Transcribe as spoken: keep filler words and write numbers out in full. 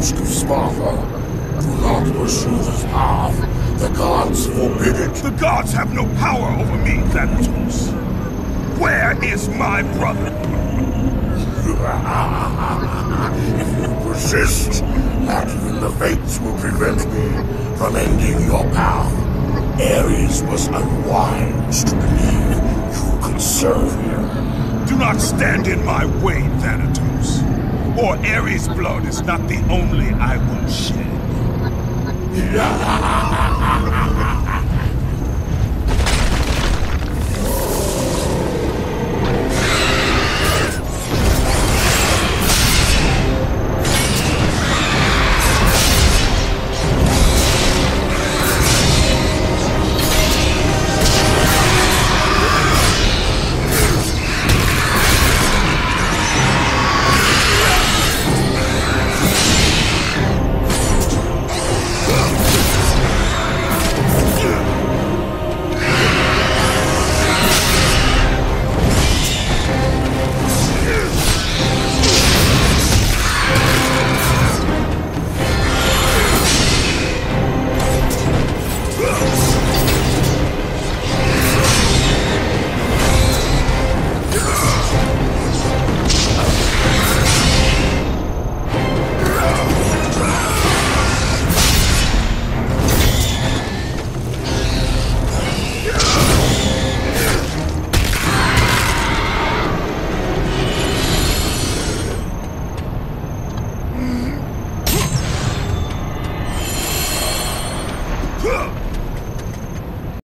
ghost of Sparta. Do not pursue this path. The gods forbid it. The gods have no power over me, Thanatos. Where is my brother? If you persist, not even the fates will prevent me from ending your path. Ares was unwise to believe you could serve him. Do not stand in my way, Thanatos. Or Ares' blood is not the only I will shed.